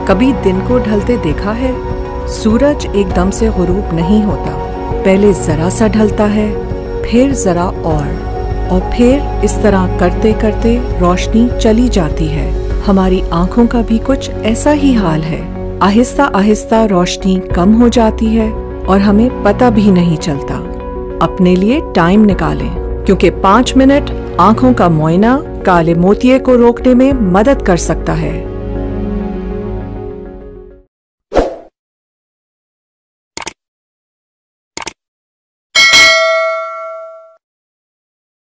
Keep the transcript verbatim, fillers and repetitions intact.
कभी दिन को ढलते देखा है? सूरज एकदम से गुरूब नहीं होता, पहले जरा सा ढलता है, फिर जरा और और फिर इस तरह करते करते रोशनी चली जाती है। हमारी आंखों का भी कुछ ऐसा ही हाल है। आहिस्ता आहिस्ता रोशनी कम हो जाती है और हमें पता भी नहीं चलता। अपने लिए टाइम निकालें, क्योंकि पाँच मिनट आंखों का मुआयना काले मोतिये को रोकने में मदद कर सकता है।